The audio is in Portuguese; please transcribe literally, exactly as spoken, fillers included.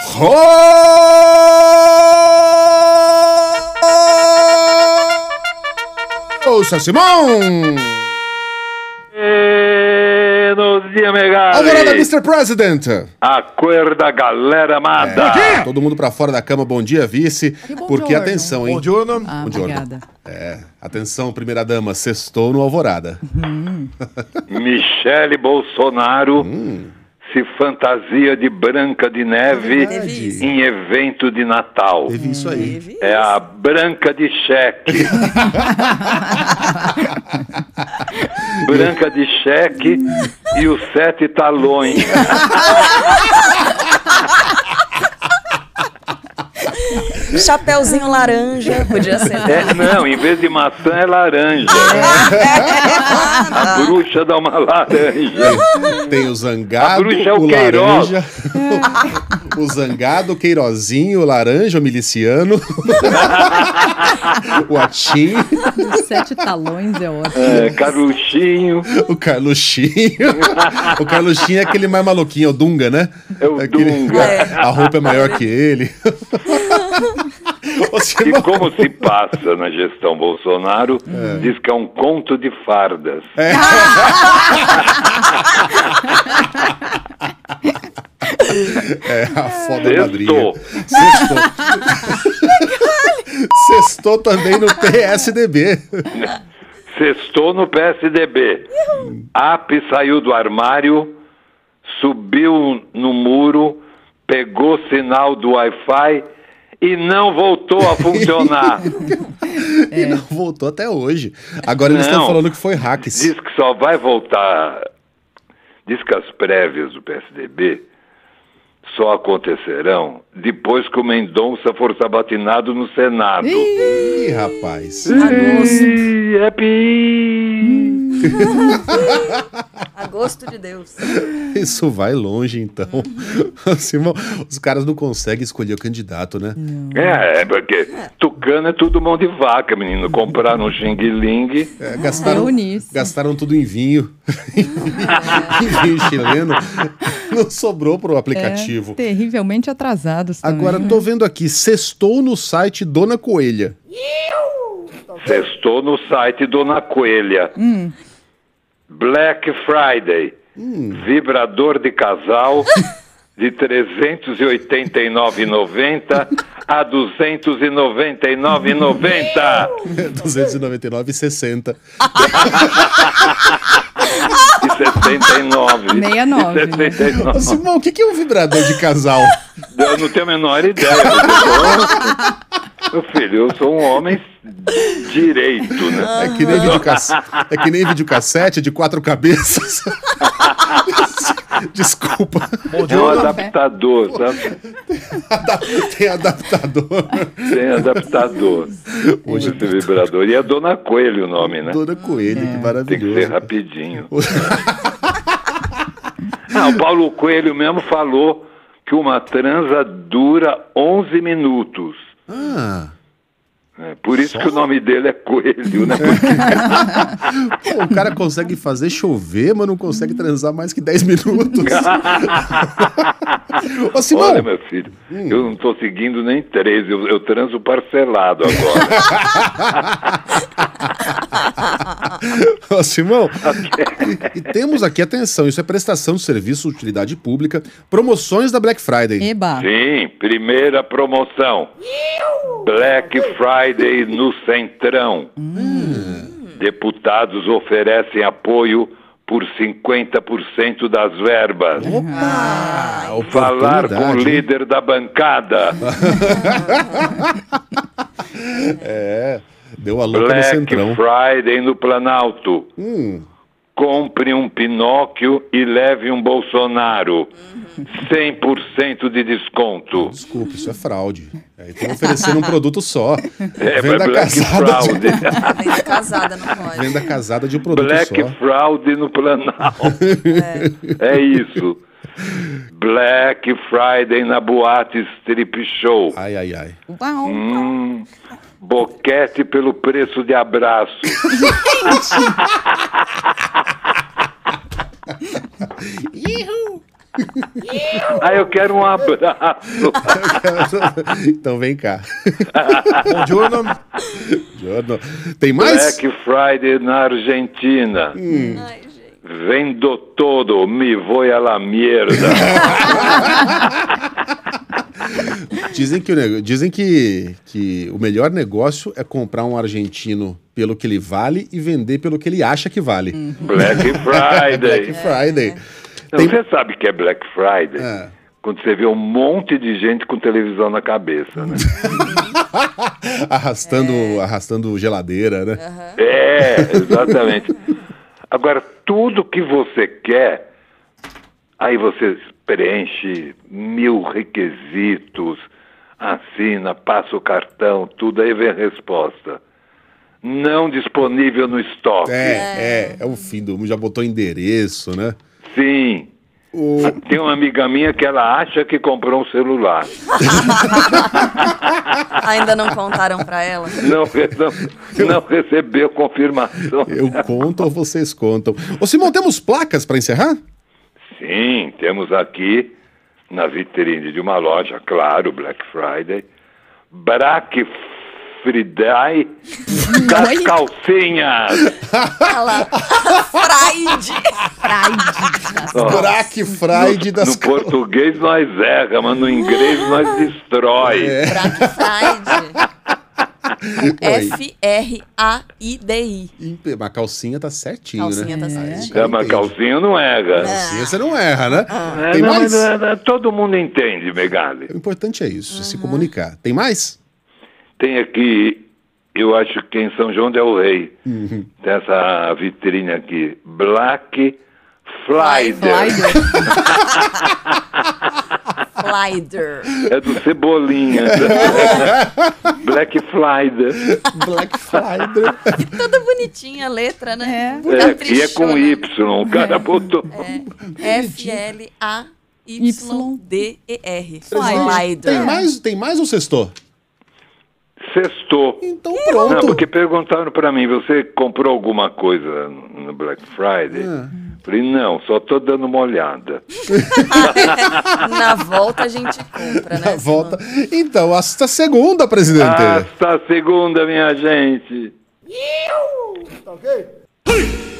Ouça, Simão! Buenos dias, Megali! Alvorada, mister President! Acorda, galera amada! É, todo mundo pra fora da cama, bom dia, vice. Bom Porque, giorno. atenção, hein? Bom giorno. Ah, Bom giorno. obrigada. É, atenção, primeira dama, sextou no Alvorada. Michele Bolsonaro se fantasia de Branca de Neve Verdade. em evento de Natal. Teve isso aí. É a Branca de Cheque. Branca de Cheque e os sete talões. Chapeuzinho laranja, podia ser. É, não, em vez de maçã é laranja. A bruxa dá uma laranja. Tem o zangado, A bruxa é o o Queiroz. laranja, o zangado, o queirozinho, o laranja, o miliciano, o atim, Os sete talões é ótimo. É, Carluxinho. o Carluxinho. O Carluxinho é aquele mais maluquinho, é o Dunga, né? É o Aquele- Dunga. A roupa é maior que ele. Ô, E Simão, como se passa na gestão Bolsonaro, diz que é um conto de fardas. é a foda madrinha. Sextou. Sextou. Sextou também no P S D B. Sextou no P S D B. A P saiu do armário, subiu no muro, pegou sinal do Wi-Fi e não voltou a funcionar. E não voltou até hoje. Agora eles estão Não. falando que foi hacks. Diz que só vai voltar. Diz que as prévias do P S D B só acontecerão depois que o Mendonça for sabatinado no Senado. Ih, rapaz. Ih, é pi. Agosto de Deus. Isso vai longe, então. Simão, os caras não conseguem escolher o candidato, né? É, é porque tucano é tudo mão de vaca, menino. Compraram um xing-ling. É, gastaram, É nisso. gastaram tudo em vinho. Em vinho chileno. Não sobrou pro aplicativo. É, terrivelmente atrasados também. Agora, tô vendo aqui, sextou no site Dona Coelha. Sextou no site Dona Coelha. Black Friday. Vibrador de casal de trezentos e oitenta e nove reais e noventa centavos a duzentos e noventa e nove reais e noventa centavos. duzentos e noventa e nove reais e sessenta E sessenta e nove. sessenta e nove, né? sessenta e nove. Ô, Simão, o que que é um vibrador de casal? Eu não tenho a menor ideia. Eu sou- Meu filho, eu sou um homem direito, né? É que nem videocassete, é que nem videocassete de quatro cabeças. Desculpa. É um adaptador, sabe? Tem adaptador. Tem adaptador. Hoje- Esse vibrador. E é Dona Coelho o nome, né? Dona Coelho, que Tem que maravilhoso. ser rapidinho. Ah, o Paulo Coelho mesmo falou que uma transa dura onze minutos. Ah, É, por isso que o nome dele é Coelho, né? pô, o cara consegue fazer chover, mas não consegue transar mais que dez minutos. Ô, Simão, Olha, meu filho, eu não estou seguindo nem três, eu, eu transo parcelado agora. Ô, Simão, e, e temos aqui, atenção, isso é prestação de serviço de utilidade pública, promoções da Black Friday. Eba. Sim, primeira promoção. Black Friday no Centrão. Deputados oferecem apoio por cinquenta por cento das verbas. Ah, Falar com o oportunidade, hein? líder da bancada. É, deu a louca no Black Centrão. Friday no Planalto. Hum, Compre um Pinóquio e leve um Bolsonaro. cem por cento de desconto. desculpa, isso é fraude. Aí estão oferecendo um produto só. É, Venda Black casada de, Friday. Venda casada, não pode. venda casada de um produto Black só. Friday no Planalto. É isso. Black Friday na boate strip show. Ai, ai, ai. Uau. Hum, boquete pelo preço de abraço. Ah, eu quero um abraço. Então vem cá. Buongiorno. Buongiorno. Tem mais? Black Friday na Argentina. Ai, gente. Vendo todo, me vou a la mierda. Dizem, que, o nego- dizem que, que o melhor negócio é comprar um argentino pelo que ele vale e vender pelo que ele acha que vale. Black Friday. Black Friday. Não, Tem- Você sabe que é Black Friday? É. Quando você vê um monte de gente com televisão na cabeça, né? arrastando, arrastando geladeira, né? É, exatamente. Agora, tudo que você quer, aí você preenche mil requisitos, assina, passa o cartão, tudo, aí vem a resposta. Não disponível no estoque. É, é, é o fim do mundo. Já botou endereço, né? Sim. O... Tem uma amiga minha que ela acha que comprou um celular. Ainda não contaram pra ela? Não, não, não recebeu confirmação. Eu conto ou vocês contam? Ô, Simão, temos placas para encerrar? Sim, temos aqui na vitrine de uma loja, claro, Black Friday, Black Friday das calcinhas. Olha lá. Friday. Pride. Black Friday No, das no português nós erra, mas no inglês nós destrói. Black Friday. F R A I D I. Mas a calcinha tá certinho, Calcinha né? tá Aí certinho. o cara É, mas entende. calcinha não erra. Calcinha você não erra, né? É, Tem não, mais? mas, é, é, todo mundo entende, Megali. O importante é isso, se comunicar. Tem mais? Tem aqui, eu acho que em São João del Rei, tem essa vitrine aqui, Black Friday. Flyder. É do Cebolinha. Black Friday. Black Friday. Toda bonitinha a letra, né? É. É, que é com Y, o cara botou. F L A Y D E R. Tem Flyder. mais, tem mais ou sextou? Sextou. Então Não, pronto. porque perguntaram pra mim, você comprou alguma coisa no Black Friday? Falei, não, só tô dando uma olhada. Na volta a gente compra, né? Na volta. Então, hasta segunda, presidente. Hasta segunda, minha gente. Tá ok?